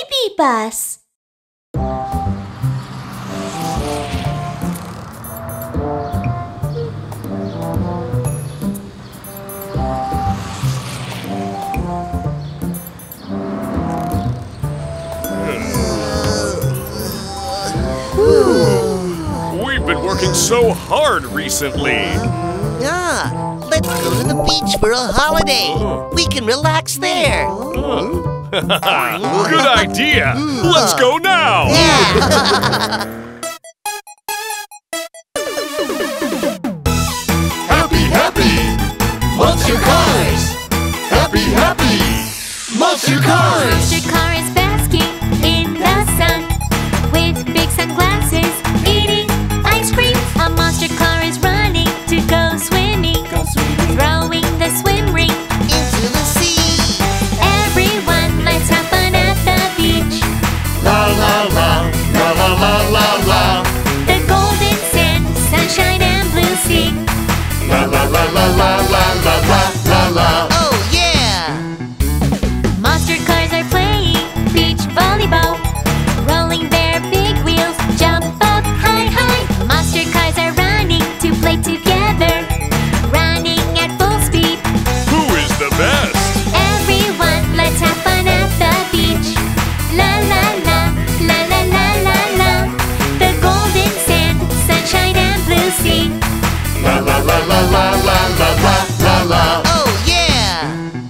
BabyBus. We've been working so hard recently. Let's go to the beach for a holiday. We can relax there. Good idea. Let's go now. Happy, happy, Monster Cars! Happy, happy, Monster Cars! Monster car is basking in the sun with big sunglasses, eating ice cream. A monster car is running to go swimming, throwing the swim ring Into the sea. Everyone, let's have fun at the beach. La la la, la la la la la. The golden sand, sunshine and blue sea. La la la la la la la la la la. Oh yeah! Monster cars are playing beach volleyball, rolling their big wheels, jump up high, high. Monster cars are running to play together, running at full speed. Who is the best? Everyone, let's have fun at the beach. La la la, la la la la la. The golden sand, sunshine and blue sea. La la la la la la la la la la. Oh yeah!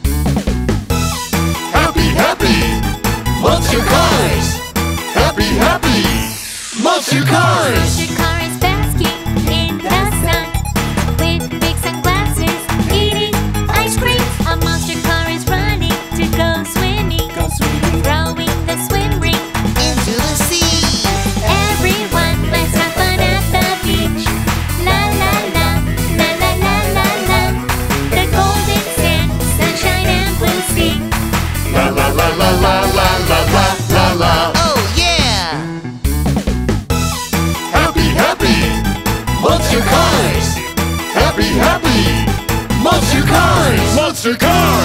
Happy, happy, Monster Cars! Happy, happy, Monster Cars! Monster car is basking in the sun with big sunglasses, eating ice cream. A monster car is running to go swimming, throwing the swim ring. Into the sea. Everyone, let's have fun at the beach. La la la, la la la la la. The golden sand, sunshine and blue sea. La la la la la la la la la la. Oh yeah! Happy, happy, Monster Cars! Happy, happy, Monster Cars! Monster Cars!